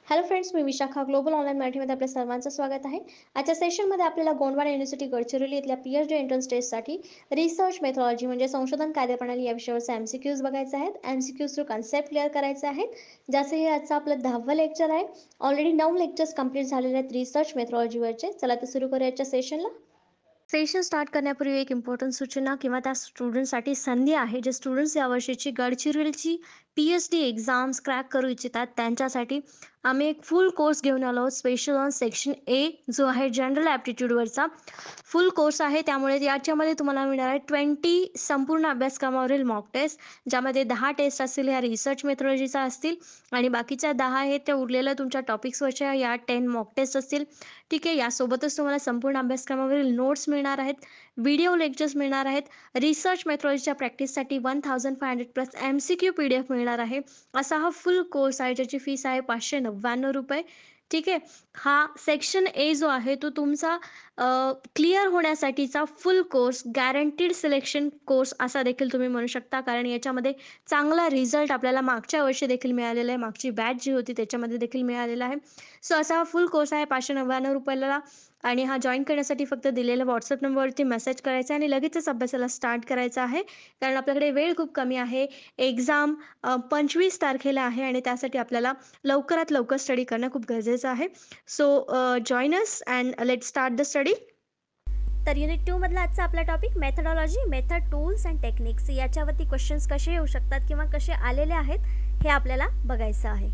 Hello friends, मी Vishakha global online मराठीमध्ये आपल्या सर्वांचं स्वागत आहे. आजच्या सेशनमध्ये आपल्याला गोंडवाना युनिव्हर्सिटी गडचिरोली इथल्या PhD एंट्रन्स टेस्टसाठी रिसर्च मेथॉलॉजी म्हणजे संशोधन कार्यप्रणाली या विषयावरचे MCQs बघायचे आहेत. MCQs थ्रू कन्सेप्ट क्लिअर करायचे आहेत. ज्याचं हे आजचं आपलं 10वं लेक्चर आहे. ऑलरेडी 9 लेक्चर्स कंप्लीट झालेले आहेत रिसर्च मेथॉलॉजीवरचे. चला तर सुरू करूया आजच्या सेशनला. सेशन स्टार्ट करण्यापूर्वी एक इम्पॉर्टंट सूचना किंवा त्या स्टुडंटसाठी संधी आहे, जे स्टुडंट्स यावर्षीची गडचिरोलीची PhD एक्झाम्स क्रॅक करू इच्छितात त्यांच्यासाठी आम्ही एक फुल कोर्स घेऊन आलो आहोत. स्पेशल ऑन सेक्शन ए जो आहे जनरल ॲप्टिट्यूडवरचा फुल कोर्स आहे. त्यामुळे याच्यामध्ये तुम्हाला मिळणार आहे 20 संपूर्ण अभ्यासक्रमावरील मॉक टेस्ट, ज्यामध्ये 10 टेस्ट असतील ह्या रिसर्च मेथॉलॉजीचा असतील आणि बाकीच्या 10 आहेत त्या उरलेल्या तुमच्या टॉपिक्सवरच्या या 10 मॉक टेस्ट असतील. ठीक आहे. यासोबतच तुम्हाला संपूर्ण अभ्यासक्रमावरील नोट्स मिळणार आहेत, व्हिडिओ लेक्चर्स मिळणार आहेत. रिसर्च मेथॉलॉजीच्या प्रॅक्टिससाठी 1500 प्लस MCQ PDF मिळणार आहे. असा हा फुल कोर्स आहे, ज्याची फीस आहे ₹599. ठीक आहे. हा सेक्शन ए जो आहे तो तुमचा क्लिअर होण्यासाठीचा full course, guaranteed selection course असा देखील तुम्ही म्हणू शकता, कारण याच्यामध्ये चांगला रिझल्ट आपल्याला मागच्या वर्षी देखील मिळालेला आहे. मागची बॅच जी होती त्याच्यामध्ये देखील मिळालेला आहे. सो असा हा फुल कोर्स आहे ₹599 आणि हा जॉइन करण्यासाठी फक्त दिलेल्या WhatsApp नंबरवरती मेसेज करायचा आहे आणि लगेचच अभ्यासाला स्टार्ट करायचा आहे, कारण आपल्याकडे वेळ खूप कमी आहे. एक्झाम 25 तारखेला आहे आणि त्यासाठी आपल्याला लवकरात लवकर स्टडी करणं खूप गरजेचं आहे. So join us and let's start the study. तर युनिट 2 मधला आजचा आपला topic methodology, method, tools and techniques याच्यावरती क्वेश्चन्स कसे येऊ शकतात किंवा कसे आलेले आहेत हे आपल्याला बघायचं आहे.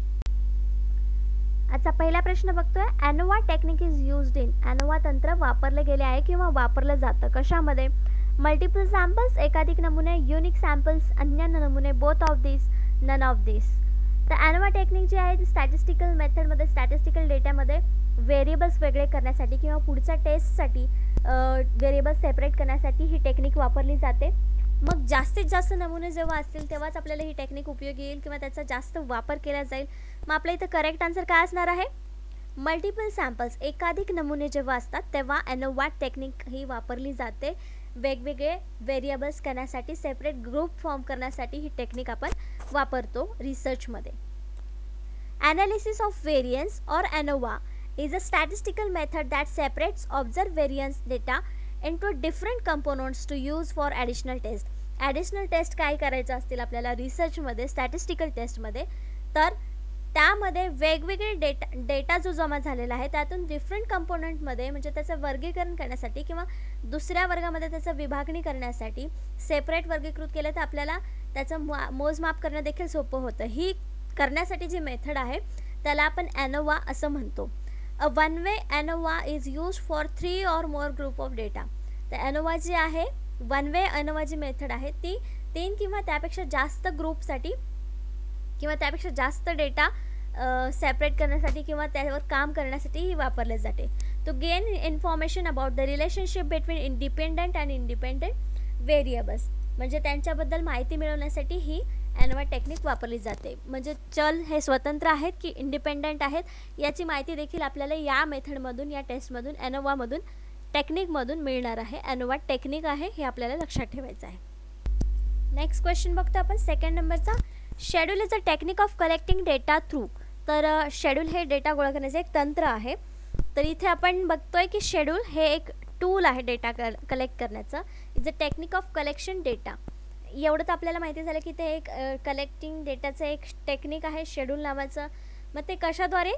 आजचा पहिला प्रश्न बघतोय, ANOVA technique is used in. ANOVA तंत्र वापरले गेले आहे किंवा वापरलं जातं कशामध्ये? मल्टिपल सॅम्पल्स, एकाधिक नमुने, युनिक सॅम्पल्स, अन्य नमुने, both of this, none of this. तर ANOVA टेक्निक जी आहे ती स्टॅटिस्टिकल मेथडमध्ये, स्टॅटिस्टिकल डेटामध्ये व्हेरिएबल्स वेगळे करण्यासाठी किंवा पुढच्या टेस्टसाठी व्हेरिएबल्स सेपरेट करण्यासाठी ही टेक्निक वापरली जाते. मग जास्तीत जास्त नमुने जेव्हा असतील तेव्हाच आपल्याला ही टेक्निक उपयोगी येईल किंवा त्याचा जास्त वापर केला जाईल. मग आपल्या इथं करेक्ट आन्सर काय असणार आहे? मल्टिपल सॅम्पल्स, एकाधिक नमुने जेव्हा असतात तेव्हा ANOVA टेक्निक ही वापरली जाते. वेगवेगळे व्हेरिएबल्स करण्यासाठी, सेपरेट ग्रुप फॉर्म करण्यासाठी ही टेक्निक आपण वापरतो रिसर्चमध्ये. Analysis of variance or ANOVA is a statistical method that separates observed variance data into different components to use for additional test. Additional test काय करायचं असतील आपल्याला रिसर्चमध्ये, स्टॅटिस्टिकल टेस्टमध्ये, तर त्यामध्ये वेगवेगळे डेटा जो जमा झालेला आहे त्यातून डिफरंट कंपोनंटमध्ये म्हणजे त्याचं वर्गीकरण करण्यासाठी किंवा दुसऱ्या वर्गामध्ये त्याचं विभागणी करण्यासाठी सेपरेट वर्गीकृत केलं तर आपल्याला त्याचं मोजमाप करणं देखील सोपं होतं. ही करण्यासाठी जी मेथड आहे त्याला आपण ANOVA असं म्हणतो. A one way ANOVA is use for 3 or more group of data. तर ANOVA जी आहे, वन वे ANOVA जी मेथड आहे ती 3 किंवा त्यापेक्षा जास्त ग्रुपसाठी किंवा त्यापेक्षा जास्त डेटा सेपरेट करण्यासाठी किंवा त्यावर काम करण्यासाठी ही वापरले जाते. To gain information about the relationship between independent and independent variables, म्हणजे त्यांच्याबद्दल माहिती मिळवण्यासाठी ही ANOVA टेक्निक वापरली जाते. म्हणजे चल हे स्वतंत्र आहेत की इंडिपेंडंट आहेत याची माहिती देखील आपल्याला या मेथडमधून, या टेस्टमधून, ANOVAमधून, टेक्निकमधून मिळणार आहे. ANOVA टेक्निक आहे हे आपल्याला लक्षात ठेवायचं आहे. नेक्स्ट क्वेश्चन बघतो आपण सेकंड नंबरचा. Schedule is a technique of collecting data through. तर शेड्यूल हे डेटा गोळा करण्याचे एक तंत्र आहे. तर इथे आपण बघतोय की शेड्यूल हे एक टूल आहे डेटा कलेक्ट करण्याचं. Is a technique of collection data. एवढं तर आपल्याला माहिती झालं की ते एक कलेक्टिंग डेटाचं एक टेक्निक आहे शेड्यूल नावाचं. मग ते कशाद्वारे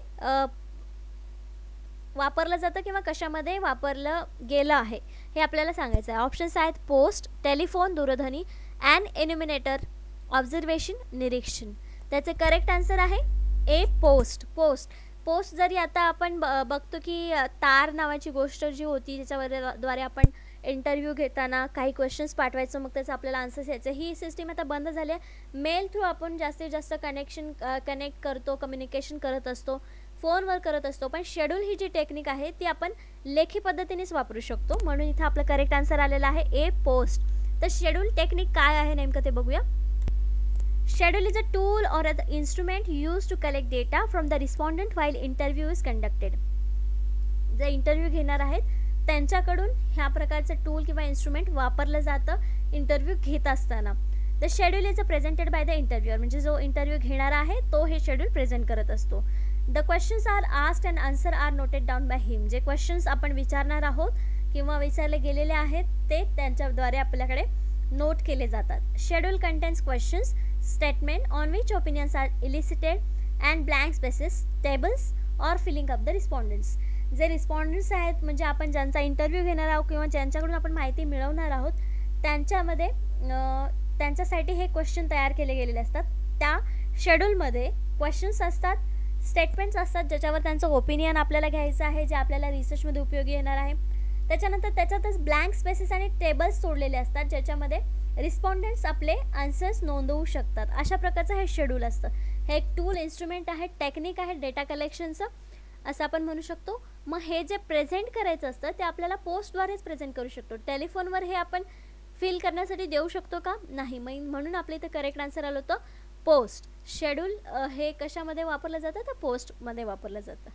वापरलं जातं किंवा कशामध्ये वापरलं गेलं आहे हे आपल्याला सांगायचं आहे. ऑप्शन्स आहेत पोस्ट, टेलिफोन, दूरध्वनी, अँड एन्युमिनेटर, ऑब्झर्वेशन, निरीक्षण. त्याचे करेक्ट आन्सर आहे ए पोस्ट. पोस्ट जरी आता आपण बघतो की तार नावाची गोष्ट जी होती ज्याच्याद्वारे आपण इंटरव्ह्यू घेताना काही क्वेश्चन्स पाठवायचं, मग त्याचं आपल्याला आन्सर्स यायचं, ही सिस्टीम आता बंद झाली आहे. मेल थ्रू आपण जास्तीत जास्त कनेक्ट करतो, कम्युनिकेशन करत असतो, फोनवर करत असतो. पण शेड्यूल ही जी टेक्निक आहे ती आपण लेखी पद्धतीनेच वापरू शकतो. म्हणून इथं आपलं करेक्ट आन्सर आलेला आहे ए पोस्ट. तर शेड्यूल टेक्निक काय आहे नेमकं ते बघूया. Schedule is a tool or an instrument used to collect data from the respondent while interview is conducted. जे इंटरव्ह्यू घेणार आहेत त्यांच्याकडून ह्या प्रकारचं टूल किंवा इन्स्ट्रुमेंट वापरलं जातं इंटरव्ह्यू घेत असताना. The schedule is presented by the interviewer, म्हणजे जो इंटरव्ह्यू घेणारा आहे तो हे शेड्यूल प्रेझेंट करत असतो. The questions are asked and answer are noted down by him. जे क्वेश्चन्स आपण विचारणार आहोत किंवा विचारले गेलेले आहेत ते त्यांच्याद्वारे आपल्याकडे नोट केले जातात. Schedule contents questions, statement on which opinions are elicited and blank spaces, tables or filling up the respondents. जे रिस्पॉन्डंट्स आहेत म्हणजे आपण ज्यांचा इंटरव्ह्यू घेणार आहोत किंवा ज्यांच्याकडून आपण माहिती मिळवणार आहोत त्यांच्यामध्ये त्यांच्यासाठी हे क्वेश्चन तयार केले गेलेले असतात. त्या शेड्यूलमध्ये क्वेश्चन्स असतात, स्टेटमेंट्स असतात ज्याच्यावर त्यांचं ओपिनियन आपल्याला घ्यायचं आहे, जे आपल्याला रिसर्चमध्ये उपयोगी येणार आहे. त्याच्यानंतर त्याच्यातच ब्लँक स्पेसेस आणि टेबल्स सोडलेले असतात ज्याच्यामध्ये रिस्पॉन्डंट्स आपले आन्सर्स नोंदवू शकतात. अशा प्रकारचं हे शेड्यूल असतं. हे एक टूल, इन्स्ट्रुमेंट आहे, टेक्निक आहे डेटा कलेक्शनचं असं आपण म्हणू शकतो. मग हे जे प्रेझेंट करायचं असतं ते आपल्याला पोस्टद्वारेच प्रेझेंट करू शकतो. टेलिफोनवर हे आपण फिल करण्यासाठी देऊ शकतो का? नाही. म्हणून आपल्या इथं करेक्ट आन्सर आलं होतं पोस्ट. शेड्यूल हे कशामध्ये वापरलं जातं तर पोस्टमध्ये वापरलं जातं.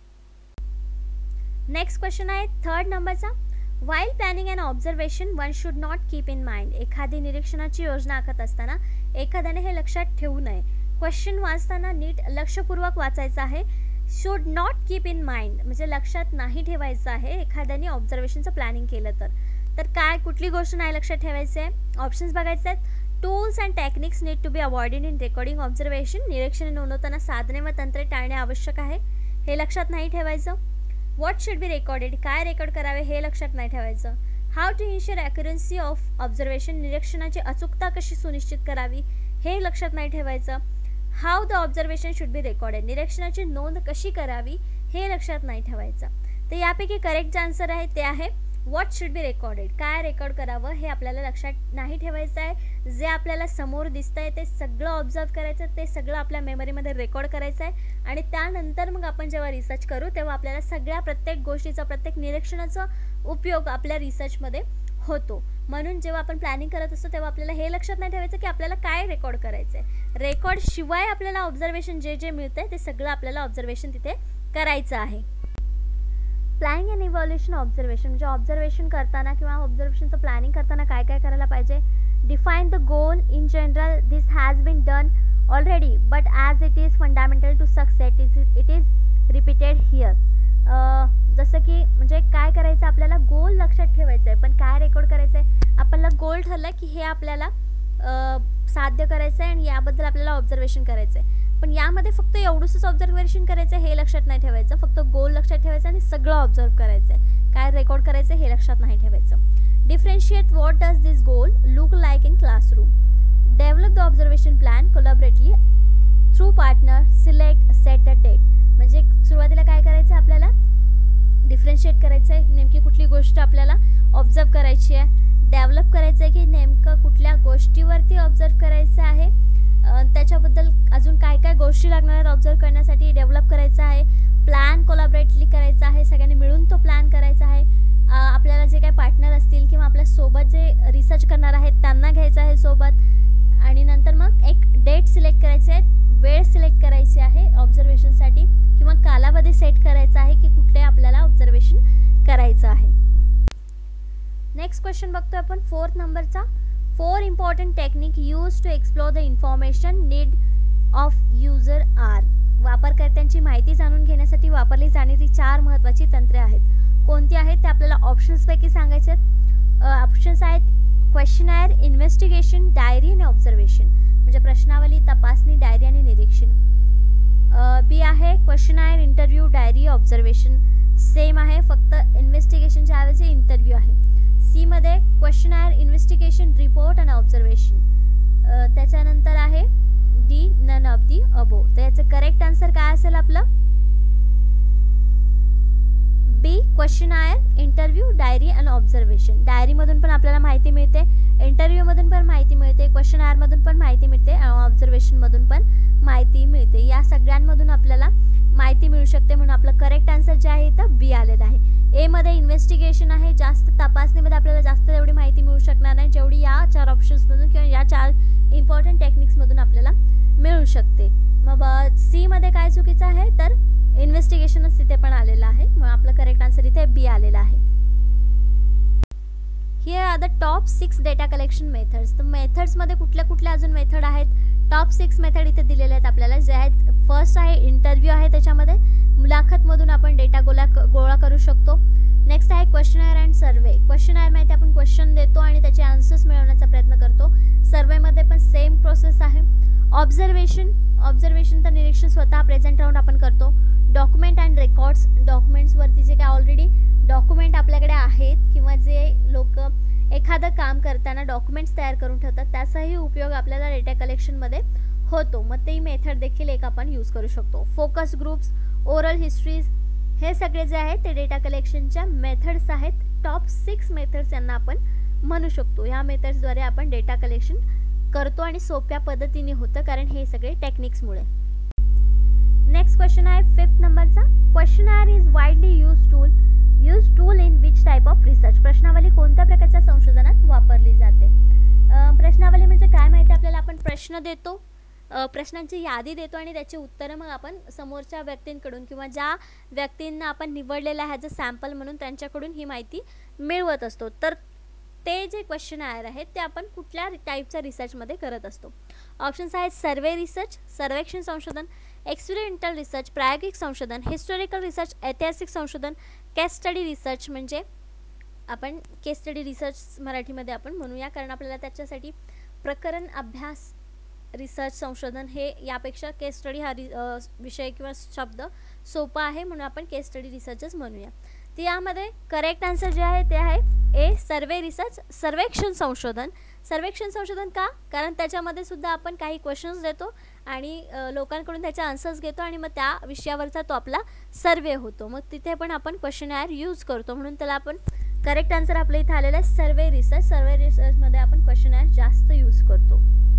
नेक्स्ट क्वेश्चन आहे 3rd नंबरचा. While planning and observation one should not keep in mind. एखादी निरीक्षणाची योजना आखत असताना एखाद्याने हे लक्षात ठेवू नये. क्वेश्चन वाचताना नीट लक्षपूर्वक वाचायचं आहे. Should not keep in mind म्हणजे लक्षात नाही ठेवायचं आहे एखाद्याने ऑब्झर्वेशनचं प्लॅनिंग केलं तर काय कुठली गोष्ट नाही लक्षात ठेवायची आहे. ऑप्शन्स बघायचे आहेत. Tools and techniques need to be avoided in recording observation. निरीक्षणे नोंदवताना साधने व तंत्रे टाळणे आवश्यक आहे, हे लक्षात नाही ठेवायचं. व्हॉट शुड बी रेकॉर्डेड, काय रेकॉर्ड करावे हे लक्षात नाही ठेवायचं. How to ensure accuracy of observation, निरीक्षणाची अचूकता कशी सुनिश्चित करावी हे लक्षात नाही ठेवायचं. How the observation should be recorded, निरीक्षणाची नोंद कशी करावी हे लक्षात नाही ठेवायचं. तर यापैकी करेक्ट जे आन्सर आहे ते आहे व्हॉट शुड बी रेकॉर्डेड. काय रेकॉर्ड करावं हे आपल्याला लक्षात नाही ठेवायचं आहे. जे आपल्याला समोर दिसतं आहे ते सगळं ऑब्झर्व करायचं, ते सगळं आपल्या मेमरीमध्ये रेकॉर्ड करायचं आहे आणि त्यानंतर मग आपण जेव्हा रिसर्च करू तेव्हा आपल्याला सगळ्या प्रत्येक गोष्टीचा, प्रत्येक निरीक्षणाचा उपयोग आपल्या रिसर्चमध्ये होतो. म्हणून जेव्हा आपण प्लॅनिंग करत असतो तेव्हा आपल्याला हे लक्षात नाही ठेवायचं की आपल्याला काय रेकॉर्ड करायचं आहे. रेकॉर्ड शिवाय आपल्याला ऑब्झर्वेशन जे मिळतं ते सगळं आपल्याला ऑब्झर्वेशन तिथे करायचं आहे. प्लॅनिंग अँड इव्हॅल्युएशन ऑब्झर्वेशन म्हणजे ऑब्झर्वेशन करताना किंवा ऑब्झर्वेशनचं प्लॅनिंग करताना काय काय करायला पाहिजे. Define the goal in general, this has been done already but as it is fundamental to success it is repeated here. जसं की म्हणजे काय करायचं आपल्याला गोल लक्षात ठेवायचं आहे पण काय रेकॉर्ड करायचं आहे. आपल्याला गोल ठरलं की हे आपल्याला साध्य करायचं आहे आणि याबद्दल आपल्याला ऑब्झर्वेशन करायचं आहे. पण यामध्ये फक्त एवढंच ऑब्झर्वेशन करायचं हे लक्षात नाही ठेवायचं. फक्त गोल लक्षात ठेवायचं आणि सगळं ऑब्झर्व करायचं आहे. काय रेकॉर्ड करायचं हे लक्षात नाही ठेवायचं. Differentiate what does this goal look like in classroom. Develop the observation plan collaboratively through partner, select, set a date. म्हणजे सुरुवातीला काय करायचं आपल्याला डिफरेन्शिएट करायचं आहे नेमकी कुठली गोष्ट आपल्याला ऑब्झर्व करायची आहे. डेव्हलप करायचं आहे की नेमकं कुठल्या गोष्टीवरती ऑब्झर्व करायचं आहे, त्याच्याबद्दल अजून काय काय गोष्टी लागणार आहेत ऑब्झर्व करण्यासाठी डेव्हलप करायचं आहे. प्लॅन कोलॅबरेटली करायचा आहे, सगळ्यांनी मिळून तो प्लॅन करायचा आहे. आपल्याला जे काही पार्टनर असतील किंवा आपल्यासोबत जे रिसर्च करणार आहेत त्यांना घ्यायचं आहे सोबत. आणि नंतर मग एक डेट सिलेक्ट करायची आहे, वेळ सिलेक्ट करायची आहे ऑब्झर्वेशनसाठी किंवा कालावधी सेट करायचा आहे की कुठले आपल्याला ऑब्झर्वेशन करायचं आहे. नेक्स्ट क्वेश्चन बघतोय आपण 4th नंबरचा. 4 important technique use to explore the information need of user are. वापरकर्त्यांची माहिती जाणून घेण्यासाठी वापरली जाणारी 4 महत्त्वाची तंत्रे आहेत. कोणती आहेत ते आपल्याला ऑप्शन्सपैकी सांगायचे आहेत. ऑप्शन्स आहेत क्वेश्चनायर, इन्व्हेस्टिगेशन, डायरी आणि ऑब्झर्वेशन. म्हणजे प्रश्नावली, तपासणी, डायरी आणि निरीक्षण. बी आहे questionnaire, interview, diary, observation. Same आहे, फक्त इन्व्हेस्टिगेशनच्या ऐवजी इंटरव्ह्यू आहे. सी मध्ये क्वेश्चनायर, इन्व्हेस्टिगेशन, रिपोर्ट आणि ऑब्झर्वेशन. त्याच्यानंतर आहे D none of the above. तर याचं करेक्ट आन्सर काय असेल आपलं बी क्वेश्चनायर, इंटरव्ह्यू, डायरी आणि ऑब्झर्वेशन. डायरीमधून पण आपल्याला माहिती मिळते, इंटरव्ह्यूमधून पण माहिती मिळते, क्वेश्चनायरमधून पण माहिती मिळते आणि ऑब्झर्वेशनमधून पण माहिती मिळते. या सगळ्यांमधून आपल्याला माहिती मिळू शकते म्हणून आपलं करेक्ट आन्सर जे आहे तर बी आलेलं आहे. ए मध्ये इन्व्हेस्टिगेशन आहे, जास्त तपासणीमध्ये आपल्याला जास्त एवढी माहिती मिळू शकणार नाही जेवढी या 4 ऑप्शन्समधून किंवा या 4 इम्पॉर्टंट टेक्निक्समधून आपल्याला मिळू शकते. मग सी मध्ये काय चुकीचं आहे तर इन्व्हेस्टिगेशनच तिथे पण आलेलं आहे, मग आपलं करेक्ट आन्सर इथे बी आलेला आहे. Here are the top 6 data collection methods. तर मेथड्समध्ये कुठल्या कुठल्या अजून मेथड आहेत. टॉप 6 मेथड इथे दिलेले आहेत आपल्याला, जे आहेत फर्स्ट आहे इंटरव्ह्यू आहे त्याच्यामध्ये, शकतो. नेक्स्ट आहे क्वेश्चनर अँड सर्वे. क्वेश्चनर माहिती आपण क्वेश्चन देतो आणि त्याचे आन्सर्स मिळवण्याचा प्रयत्न करतो. सर्वेमध्ये पण सेम प्रोसेस आहे. ऑब्झर्वेशन तर निरीक्षण स्वतः प्रेझेंट राहून आपण करतो. डॉक्युमेंट अँड रेकॉर्ड्स, डॉक्युमेंट्सवरती जे काय ऑलरेडी डॉक्युमेंट आपल्याकडे आहेत किंवा जे लोक एखादं काम करताना डॉक्युमेंट्स तयार करून ठेवतात त्याचाही उपयोग आपल्याला डेटा कलेक्शनमध्ये होतो. मग ते मेथड देखील एक आपण यूज करू शकतो. फोकस ग्रुप्स, ओरल हिस्ट्रीज, हे सगळे जे आहेत ते डेटा कलेक्शनच्या मेथड्स आहेत. टॉप 6 मेथड्स यांना आपण म्हणू शकतो. या मेथड्सद्वारे आपण डेटा कलेक्शन करतो आणि सोप्या पद्धतीने होतं कारण हे सगळे टेक्निक्समुळे. नेक्स्ट क्वेश्चन आहे 5th नंबरचा. Questionnaire is widely use tool in which type of research. प्रश्नावली कोणत्या प्रकारच्या संशोधनात वापरली जाते. प्रश्नावली म्हणजे काय माहिती आपल्याला, आपण प्रश्न देतो, प्रश्नांची यादी देतो आणि त्याची उत्तरं मग आपण समोरच्या व्यक्तींकडून किंवा ज्या व्यक्तींना आपण निवडलेलं आहे ॲज अ सॅम्पल म्हणून त्यांच्याकडून ही माहिती मिळवत असतो. तर ते जे क्वेश्चनर आहेत ते आपण कुठल्या टाईपच्या रिसर्चमध्ये करत असतो. ऑप्शन्स आहेत सर्वे रिसर्च, सर्वेक्षण संशोधन, एक्सपेरिमेंटल रिसर्च, प्रायोगिक संशोधन, हिस्टॉरिकल रिसर्च, ऐतिहासिक संशोधन, केस स्टडी रिसर्च. म्हणजे आपण केस स्टडी रिसर्च मराठीमध्ये आपण म्हणूया कारण आपल्याला त्याच्यासाठी प्रकरण अभ्यास रिसर्च संशोधन हे यापेक्षा केस स्टडी हा विषय किंवा शब्द सोपा आहे म्हणून आपण केस स्टडी रिसर्चच म्हणूया. तर यामध्ये करेक्ट आन्सर जे आहे ते आहे ए, सर्वे रिसर्च, सर्वेक्षण संशोधन. सर्वेक्षण संशोधन का, कारण त्याच्यामध्ये सुद्धा आपण काही क्वेश्चन्स देतो आणि लोकांकडून त्याचे आन्सर्स घेतो आणि मग त्या विषयावरचा तो आपला सर्वे होतो. मग तिथे पण आपण क्वेश्चनर यूज करतो म्हणून त्याला आपण करेक्ट आन्सर आपल्या इथे आलेला आहे सर्वे रिसर्च. सर्वे रिसर्चमध्ये आपण क्वेश्चनर जास्त यूज करतो.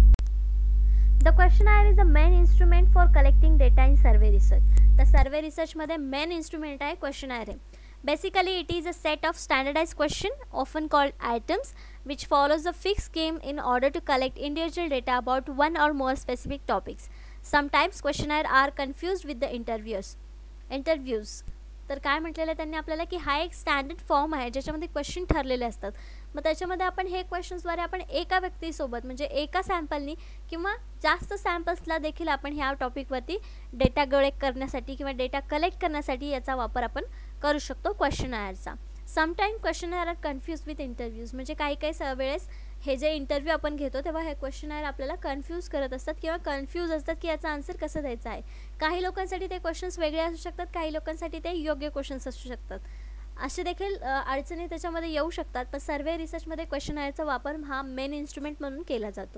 The questionnaire is the main instrument for collecting data in survey research. The survey research मध्ये main instrument आहे questionnaire आहे. Basically it is a set of standardized question often called items which follows a fixed scheme in order to collect individual data about one or more specific topics. Sometimes questionnaire are confused with the interviews. तर काय म्हटलेलं आहे त्यांनी आपल्याला की हा एक standard form आहे ज्याच्यामध्ये क्वेश्चन ठरलेले असतात. मग त्याच्यामध्ये आपण हे क्वेश्चन्सद्वारे आपण एका व्यक्तीसोबत म्हणजे एका सॅम्पलनी किंवा जास्त सॅम्पल्सला देखील आपण ह्या टॉपिकवरती डेटा कलेक्ट करण्यासाठी किंवा डेटा कलेक्ट करण्यासाठी याचा वापर आपण करू शकतो क्वेश्चनरचा. Sometime questionnaire are confuse with interviews. म्हणजे काही वेळेस हे जे इंटरव्ह्यू आपण घेतो तेव्हा हे क्वेश्चनर आपल्याला कन्फ्यूज करत असतात किंवा कन्फ्यूज असतात की याचा आन्सर कसं द्यायचा आहे. काही लोकांसाठी ते क्वेश्चन्स वेगळे असू शकतात, काही लोकांसाठी ते योग्य क्वेश्चन्स असू शकतात. असे देखील अडचणी त्याच्यामध्ये येऊ शकतात. पण सर्वे रिसर्चमध्ये क्वेश्चनरचा वापर हा मेन इन्स्ट्रुमेंट म्हणून केला जातो.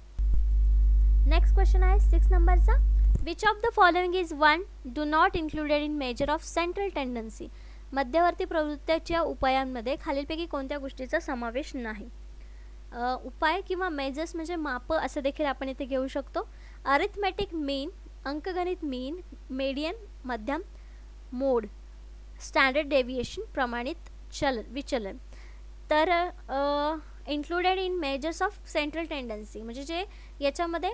नेक्स्ट क्वेश्चन आहे 6 नंबरचा. Which of the following is one do not included in measure of central tendency. मध्यवर्ती प्रवृत्तीच्या उपायांमध्ये खालीलपैकी कोणत्या गोष्टीचा समावेश नाही. उपाय किंवा मेजर्स म्हणजे माप असं देखील आपण इथे घेऊ शकतो. अरिथमेटिक मीन, अंकगणित मीन, मेडियन मध्यम, मोड, स्टँडर्ड डेव्हिएशन प्रमाणित विचलन. तर included in measures of central tendency म्हणजे जे याच्यामध्ये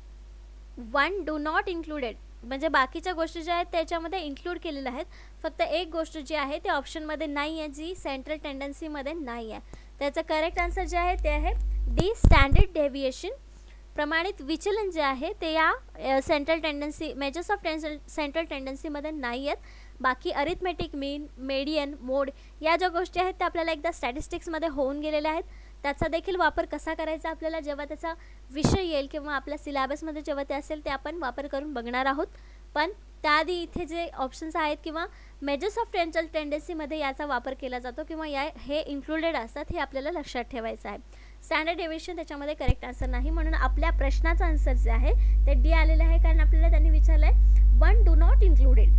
वन डू नॉट इन्क्लुडेड म्हणजे बाकीच्या गोष्टी ज्या आहेत त्याच्यामध्ये इन्क्लूड केलेल्या आहेत. फक्त एक गोष्ट जी आहे ते ऑप्शनमध्ये नाही आहे जी सेंट्रल टेंडन्सीमध्ये नाही आहे. त्याचं करेक्ट आन्सर जे आहे ते आहे डी, स्टँडर्ड डेव्हिएशन प्रमाणित विचलन जे आहे ते या central tendency measures of central टेंडन्सीमध्ये नाही आहेत. बाकी अरिथमेटिक मीन, मेडियन, मोड या ज्या गोष्टी आहेत त्या आपल्याला एकदा स्टॅटिस्टिक्समध्ये होऊन गेलेल्या आहेत. त्याचा देखील वापर कसा करायचा आपल्याला जेव्हा त्याचा विषय येईल किंवा आपल्या सिलेबसमध्ये जेव्हा ते असेल ते आपण वापर करून बघणार आहोत. पण त्याआधी इथे जे ऑप्शन्स आहेत किंवा मेजर्स ऑफ सेंट्रल टेंडन्सीमध्ये याचा वापर केला जातो किंवा हे इन्क्लुडेड असतात हे आपल्याला लक्षात ठेवायचं आहे. स्टँडर्ड डेव्हिएशन त्याच्यामध्ये करेक्ट आन्सर नाही म्हणून आपल्या प्रश्नाचा आन्सर जे आहे ते डी आलेलं आहे कारण आपल्याला त्यांनी विचारलं आहे one do not included.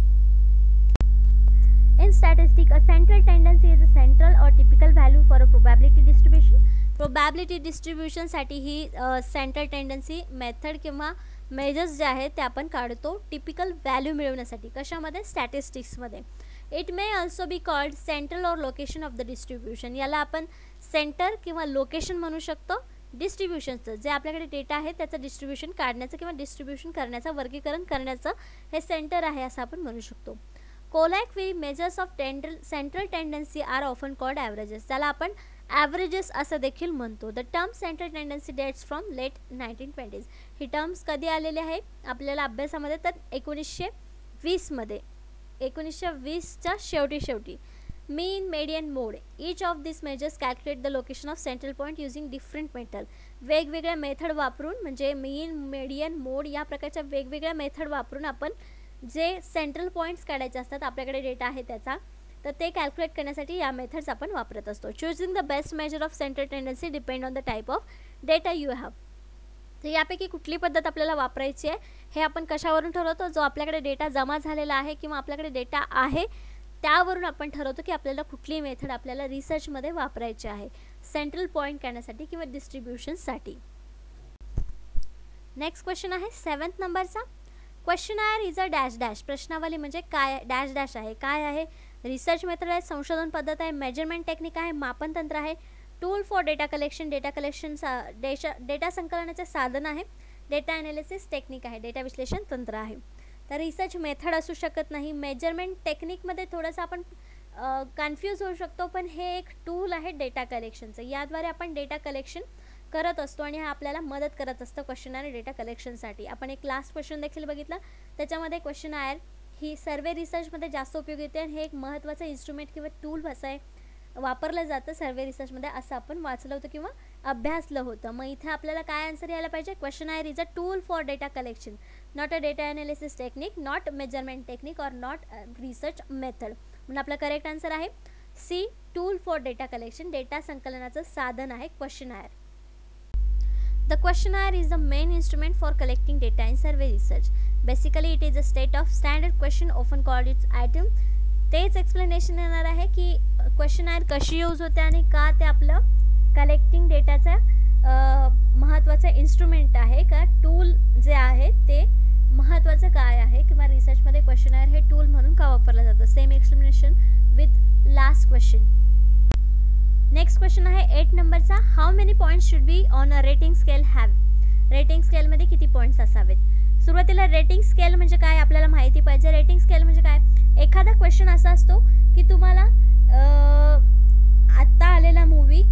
In statistics, a central tendency is a central or typical value for a probability distribution. Probability distribution साठी ही सेंट्रल टेंडन्सी मेथड किंवा मेजर्स जे आहेत ते आपण काढतो टिपिकल व्हॅल्यू मिळवण्यासाठी. कशामध्ये? स्टॅटिस्टिक्समध्ये. It may also be called central or location of the distribution. याला आपण सेंटर किंवा लोकेशन म्हणू शकतो. डिस्ट्रीब्युशनचं जे आपल्याकडे डेटा आहे त्याचं डिस्ट्रीब्युशन काढण्याचं किंवा डिस्ट्रीब्युशन करण्याचं वर्गीकरण करण्याचं हे सेंटर आहे असं आपण म्हणू शकतो. Colloquially, measures of central tendency are often called averages. त्याला आपण averages असं देखील म्हणतो. The term central tendency dates from late 1920s. ही टर्म्स कधी आलेले आहे आपल्याला अभ्यासामध्ये तर 1920 मध्ये 1920च्या शेवटी mean, median, mode, each of these measures calculate the location of central point using different method. वेगवेगळ्या मेथड वापरून म्हणजे मीन, मेडियन, मोड या प्रकारच्या वेगवेगळ्या मेथड वापरून आपण जे सेंट्रल पॉईंट्स काढायचे असतात, आपल्याकडे डेटा आहे त्याचा, तर ते कॅल्क्युलेट करण्यासाठी या मेथड्स आपण वापरत असतो. Choosing the best measure of central tendency depend on the type of data you have. तर यापैकी कुठली पद्धत आपल्याला वापरायची आहे हे आपण कशावरून ठरवतो? जो आपल्याकडे डेटा जमा झालेला आहे किंवा आपल्याकडे डेटा आहे त्यावरून आपण ठरवतो की आपल्याला कुठली मेथड आपल्याला रिसर्चमध्ये वापरायची आहे सेंट्रल पॉईंट काढण्यासाठी किंवा डिस्ट्रीब्युशनसाठी. नेक्स्ट क्वेश्चन आहे 7th नंबरचा. Questionnaire is a dash dash. प्रश्नावली म्हणजे काय? डॅश डॅश आहे. काय आहे? रिसर्च मेथड आहे, संशोधन पद्धत आहे, मेजरमेंट टेक्निक आहे, मापन तंत्र आहे, tool for data collection, data संकलनाचे साधन आहे, डेटा ॲनालिसिस टेक्निक आहे, डेटा विश्लेषण तंत्र आहे. तर रिसर्च मेथड असू शकत नाही. मेजरमेंट टेक्निकमध्ये थोडंसं आपण कन्फ्यूज होऊ शकतो, पण हे एक टूल आहे डेटा कलेक्शनचं. याद्वारे आपण डेटा कलेक्शन करत असतो आणि हा आपल्याला मदत करत असतं क्वेश्चनायर डेटा कलेक्शनसाठी. आपण एक लास्ट क्वेश्चन देखील बघितला, त्याच्यामध्ये क्वेश्चनायर ही सर्वे रिसर्चमध्ये जास्त उपयोगी येते आणि हे एक महत्त्वाचं इन्स्ट्रुमेंट किंवा टूल असं आहे वापरलं जातं सर्वे रिसर्चमध्ये, असं आपण वाचलं होतं किंवा अभ्यासलं होतं. मग इथे आपल्याला काय आन्सर यायला पाहिजे? Questionnaire is a tool for data collection, not a data analysis technique, not measurement technique or not research method. म्हणून आपला करेक्ट आन्सर आहे C, tool for data collection. Data संकलनाचं साधन आहे questionnaire. The questionnaire is the main instrument for collecting data in survey research. Basically, it is a set of standard question, often called its item. तेच explanation येणार आहे की questionnaire कशी use होते आणि का ते आपलं कलेक्टिंग डेटाचा महत्त्वाचा इन्स्ट्रुमेंट आहे, का टूल जे आहे ते महत्त्वाचं काय आहे किंवा रिसर्चमध्ये क्वेश्चनायर हे टूल म्हणून का वापरलं जातं. Same explanation with last question. Next question आहे 8 नंबरचा. How many points should be on a rating scale have. Rating स्केलमध्ये किती पॉईंट्स असावेत? सुरुवातीला रेटिंग स्केल म्हणजे काय आपल्याला माहिती पाहिजे. रेटिंग स्केल म्हणजे काय? एखादा क्वेश्चन असा असतो की तुम्हाला आत्ता आलेला मूवी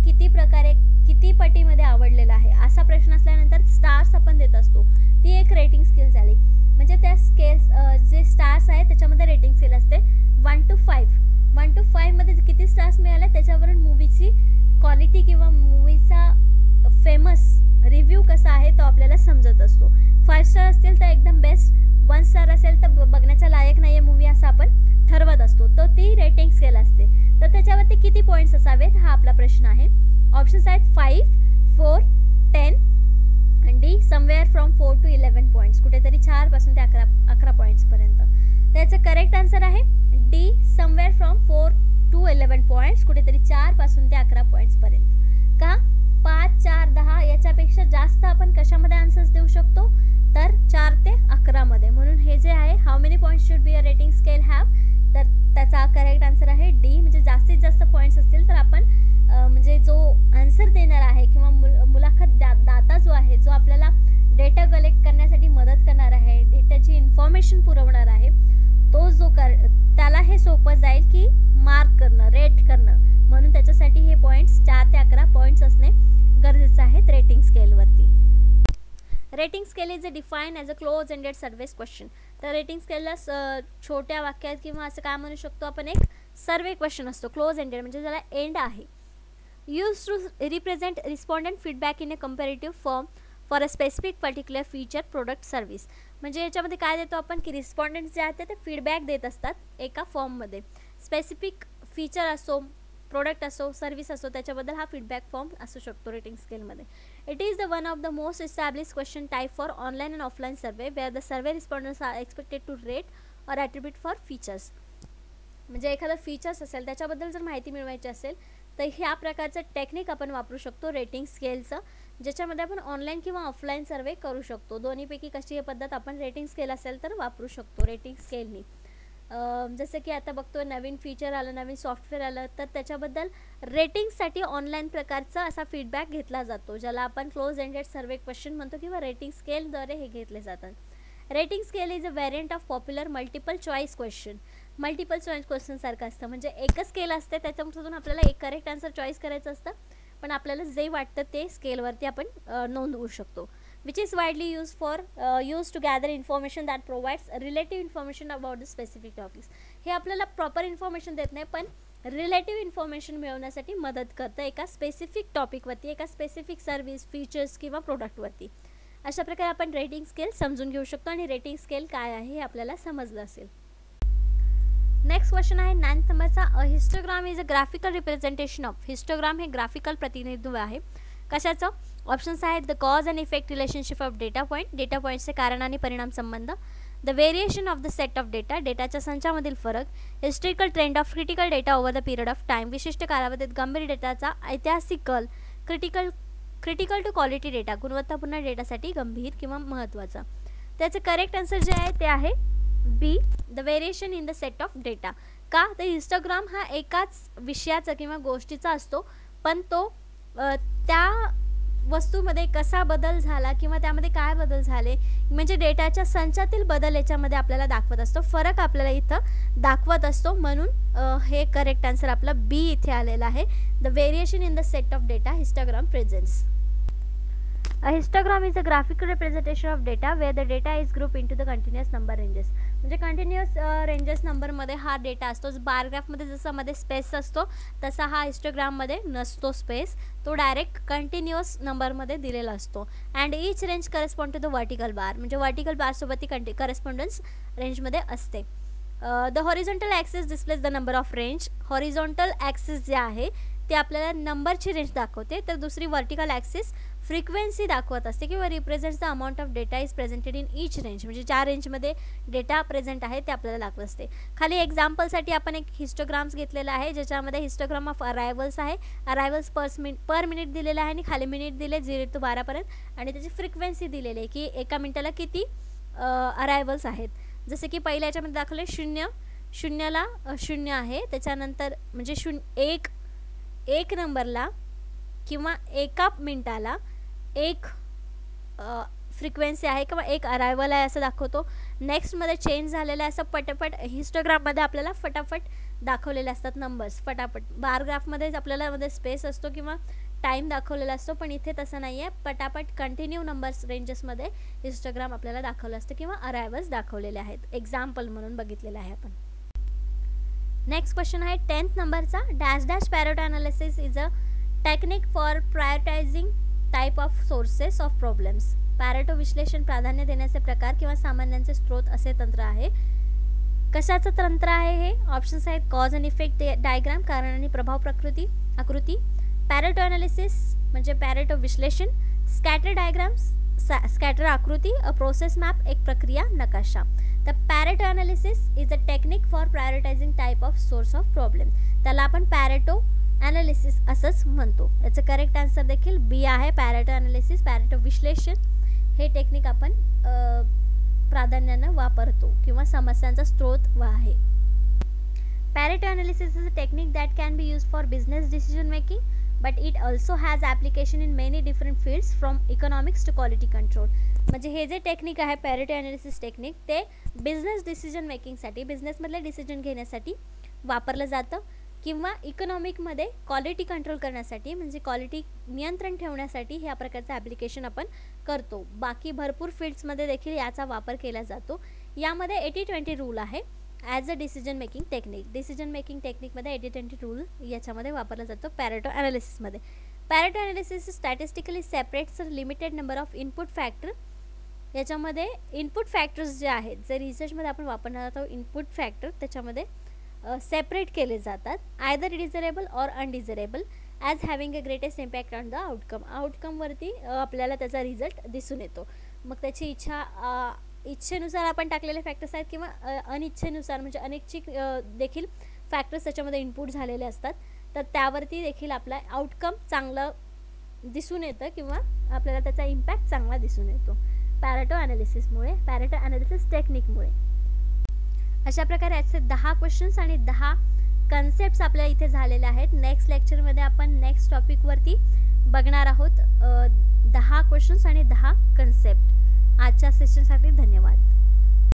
किती पटीमध्ये आवडलेला आहे असा प्रश्न असल्यानंतर स्टार्स आपण देत असतो. ती एक रेटिंग स्केल झाली. म्हणजे त्या स्केल्स जे स्टार्स आहेत त्याच्यामध्ये रेटिंग स्केल असते 1 to 5. 1 to 5 मध्ये किती स्टार्स मिळाले त्याच्यावरून मूवीची क्वालिटी किंवा मूवीचा फेमस रिव्ह्यू कसा आहे तो आपल्याला समजत असतो. 5 स्टार असतील तर एकदम बेस्ट, 1 स्टार असेल तर बघण्याच्या लायक नाही आहे मूवी असं आपण ठरवत असतो. तर ती रेटिंग स्केल असते. तर त्याच्यावरती किती पॉईंट्स असावेत हा आपला प्रश्न आहे. ऑप्शन्स आहेत 5, 4, 10 आणि D somewhere from 4 to 11 points. कुठेतरी 4 पासून ते 11 पॉईंट्सपर्यंत. त्याचं करेक्ट आन्सर आहे D, somewhere from 4 to 11 points. कुठेतरी 4 पासून ते 11 पॉईंट्सपर्यंत. का? 5, 4, 10 याच्यापेक्षा जास्त आपण कशामध्ये आन्सर्स देऊ शकतो? तर 4 ते 11 मध्ये. म्हणून हे जे आहे how many points should be a rating scale have, तर त्याचा करेक्ट आन्सर आहे डी. म्हणजे जास्तीत जास्त पॉईंट्स असतील तर आपण म्हणजे जो आन्सर देणार आहे किंवा मुलाखत दाता जो आहे, जो आपल्याला डेटा कलेक्ट करण्यासाठी मदत करणार आहे, डेटाची इन्फॉर्मेशन पुरवणार आहे, तो जो त्याला हे सोपं जाईल की मार्क करणं, रेट करणं. म्हणून त्याच्यासाठी हे पॉईंट्स 4 ते 11 पॉईंट्स असणे गरजेचं आहेत रेटिंग स्केलवरती. Rating scale is define as a close ended surveys question. तर रेटिंग स्केलला छोट्या वाक्यात किंवा असं काय म्हणू शकतो आपण, एक सर्वे क्वेश्चन असतो. क्लोज एंडेड म्हणजे ज्याला एंड आहे. Use to represent respondent feedback in a comparative form for a specific particular feature, product, service. म्हणजे याच्यामध्ये काय देतो आपण की रिस्पॉन्डंट जे आहेत ते फीडबॅक देत असतात एका फॉर्ममध्ये. स्पेसिफिक फीचर असो, प्रोडक्ट असो, सर्व्हिस असो, त्याच्याबद्दल हा फीडबॅक फॉर्म असू शकतो रेटिंग स्केलमध्ये. It is the one of the most establish question type for online and offline survey where the survey respondents are expected to rate or attribute for features. म्हणजे एखादा features असेल त्याच्याबद्दल जर माहिती मिळवायची असेल तर ह्या प्रकारचं टेक्निक आपण वापरू शकतो रेटिंग स्केलचं, ज्याच्यामध्ये आपण ऑनलाईन किंवा ऑफलाईन सर्वे करू शकतो. दोन्हीपैकी कशी ही पद्धत आपण रेटिंग स्केल असेल तर वापरू शकतो रेटिंग स्केलनी. जसं की आता बघतो नवीन फीचर आलं, नवीन सॉफ्टवेअर आलं, तर त्याच्याबद्दल रेटिंगसाठी ऑनलाईन प्रकारचा असा फीडबॅक घेतला जातो, ज्याला आपण क्लोज एंडेड सर्वे क्वेश्चन म्हणतो किंवा रेटिंग स्केलद्वारे हे घेतले जातात. Rating scale is a variant of popular multiple choice question. Multiple choice question सारखं असतं. म्हणजे एकच स्केल असते, त्याच्यामधून आपल्याला एक करेक्ट आन्सर चॉईस करायचं असतं, पण आपल्याला जे वाटतं ते स्केलवरती आपण नोंदवू शकतो. which is widely used to gather information that provides relative information about the specific topics. हे आपल्याला प्रॉपर इन्फॉर्मेशन देत नाही, पण रिलेटिव्ह इन्फॉर्मेशन मिळवण्यासाठी मदत करतं एका स्पेसिफिक टॉपिकवरती, एका स्पेसिफिक सर्व्हिस, फीचर्स किंवा प्रोडक्टवरती. अशा प्रकारे आपण रेटिंग स्केल समजून घेऊ शकतो आणि रेटिंग स्केल काय आहे हे आपल्याला समजलं असेल. नेक्स्ट क्वेश्चन आहे 9th नंबरचा. A histogram is a graphical representation of. Histogram हे ग्राफिकल प्रतिनिधित्व आहे. कशाचं? ऑप्शन्स आहेत the cause and effect relationship of data point, data पॉईंटचे कारण आणि परिणाम संबंध, the variation of the set of data, डेटाच्या संचामधील फरक, historical trend of critical data over the period of time, विशिष्ट कालावधीत गंभीर डेटाचा, ऐतिहासिकल, क्रिटिकल टू क्वालिटी डेटा, गुणवत्तापूर्ण डेटासाठी गंभीर किंवा महत्त्वाचा. त्याचं करेक्ट आन्सर जे आहे ते आहे B, the variation in the set of data. का? तर हिस्टोग्राम हा एकाच विषयाचा किंवा गोष्टीचा असतो, पण तो त्या वस्तूमध्ये कसा बदल झाला किंवा त्यामध्ये काय बदल झाले म्हणजे डेटाच्या संचातील बदल याच्यामध्ये आपल्याला दाखवत असतो, फरक आपल्याला इथं दाखवत असतो. म्हणून हे करेक्ट आन्सर आपला बी इथे आलेला आहे. The variation in the set of data histogram presents. A histogram is a graphical representation of data where the data is grouped into the continuous number ranges. म्हणजे कंटिन्युअस रेंजेस नंबरमध्ये हा data असतो. बारग्राफमध्ये जसं मध्ये स्पेस असतो तसा हा हिस्टोग्राममध्ये नसतो स्पेस, तो डायरेक्ट कंटिन्युअस नंबरमध्ये दिलेला असतो. And each range correspond to the vertical bar, म्हणजे वर्टिकल बारसोबत ती करस्पॉन्डन्स रेंजमध्ये असते. The horizontal axis displays the number of range. Horizontal axis जे आहे ते आपल्याला नंबरची रेंज दाखवते, तर दुसरी वर्टिकल ॲक्सिस फ्रिक्वेन्सी दाखवत असते किंवा represents the amount of data is presented in each range, म्हणजे ज्या रेंजमध्ये डेटा प्रेझेंट आहे ते आपल्याला दाखवत असते. खाली एक्झाम्पलसाठी आपण एक हिस्टोग्राम्स घेतलेला आहे ज्याच्यामध्ये हिस्टोग्राम ऑफ अरायवल्स आहे. अरायवल्स पर मिनिट दिलेला आहे आणि खाली मिनिट दिले 0 to 12 पर्यंत आणि त्याची फ्रिक्वेन्सी दिलेली आहे की एका मिनिटाला किती अरायवल्स आहेत. जसे की पहिल्या याच्यामध्ये दाखवले 0ला 0 आहे, त्याच्यानंतर म्हणजे 1 नंबरला किंवा एका मिनिटाला 1 फ्रिक्वेन्सी आहे किंवा 1 अरायवल आहे असं दाखवतो. नेक्स्टमध्ये चेंज झालेलं आहे असं पटापट हिस्टोग्राममध्ये आपल्याला फटाफट दाखवलेले असतात नंबर्स फटाफट. बारग्राफमध्ये आपल्याला मध्ये स्पेस असतो किंवा टाईम दाखवलेला असतो, पण इथे तसं नाही आहे. पटापट कंटिन्यू नंबर्स रेंजेसमध्ये हिस्टोग्राम आपल्याला दाखवलं असतं किंवा अरायवल्स दाखवलेले आहेत. एक्झाम्पल म्हणून बघितलेलं आहे आपण. नेक्स्ट क्वेश्चन आहे 10th नंबरचा. Dash Pareto analysis is a technique for prioritising type of sources of problems. Pareto विश्लेषण प्राधान्य देण्याचे प्रकार किंवा सामान्यांचे स्रोत असे तंत्र आहे. कशाचं तंत्र आहे हे? ऑप्शन्स आहेत कॉज अँड इफेक्ट डायग्राम, कारण आणि प्रभाव आकृती, पॅरेटो अनालिसिस म्हणजे पॅरेटो विश्लेषण, स्कॅटर डायग्राम्स स्कॅटर आकृती, अ प्रोसेस मॅप एक प्रक्रिया नकाशा. तर Pareto analysis is a technique for prioritising type of source of problem. त्याला आपण पॅरेटो अनालिसिस असंच म्हणतो. याचं करेक्ट आन्सर देखील बी आहे. पॅरेटो अनालिसिस, पॅरेटो विश्लेषण हे टेक्निक आपण प्राधान्यानं वापरतो किंवा समस्यांचा स्रोत आहे. Pareto analysis is a technique that can be use for business decision making, but it also has application in many different fields from economics to quality control. म्हणजे हे जे टेक्निक आहे पॅरेटो अनालिसिस टेक्निक ते business decision मेकिंगसाठी, बिझनेसमधले decision घेण्यासाठी वापरलं जातं किंवा इकॉनॉमिकमध्ये क्वालिटी कंट्रोल करण्यासाठी म्हणजे क्वालिटी नियंत्रण ठेवण्यासाठी ह्या प्रकारचं ॲप्लिकेशन आपण करतो. बाकी भरपूर फील्ड्समध्ये देखील याचा वापर केला जातो. यामध्ये 80-20 रूल आहे as a decision making technique. Decision making टेक्निकमध्ये 80-20 रूल याच्यामध्ये वापरला जातो पॅरेटो ॲनालिसिसमध्ये. Pareto analysis statistically separates limited number of input factor. याच्यामध्ये इनपुट फॅक्टर्स जे आहेत जे रिसर्चमध्ये आपण वापरणार आहोत इनपुट फॅक्टर त्याच्यामध्ये सेपरेट केले जातात, either desirable or undesirable as having a greatest impact on the outcome. आउटकमवरती आपल्याला त्याचा रिझल्ट दिसून येतो. मग त्याची इच्छेनुसार आपण टाकलेले फॅक्टर्स आहेत किंवा अनिच्छेनुसार म्हणजे अनैच्छिक देखील फॅक्टर्स त्याच्यामध्ये इनपुट झालेले असतात, तर त्यावरती देखील आपला आउटकम चांगलं दिसून येतं किंवा आपल्याला त्याचा इम्पॅक्ट चांगला दिसून येतो पॅरेटो ॲनालिसिसमुळे, पॅरेटो ॲनालिसिस टेक्निकमुळे. अशा प्रकारे याचे 10 क्वेश्चन्स आणि 10 कन्सेप्ट्स आपल्याला इथे झालेले आहेत. नेक्स्ट लेक्चरमध्ये आपण नेक्स्ट टॉपिकवरती बघणार आहोत 10 क्वेश्चन्स आणि 10 कन्सेप्ट. आजच्या सेशनसाठी धन्यवाद.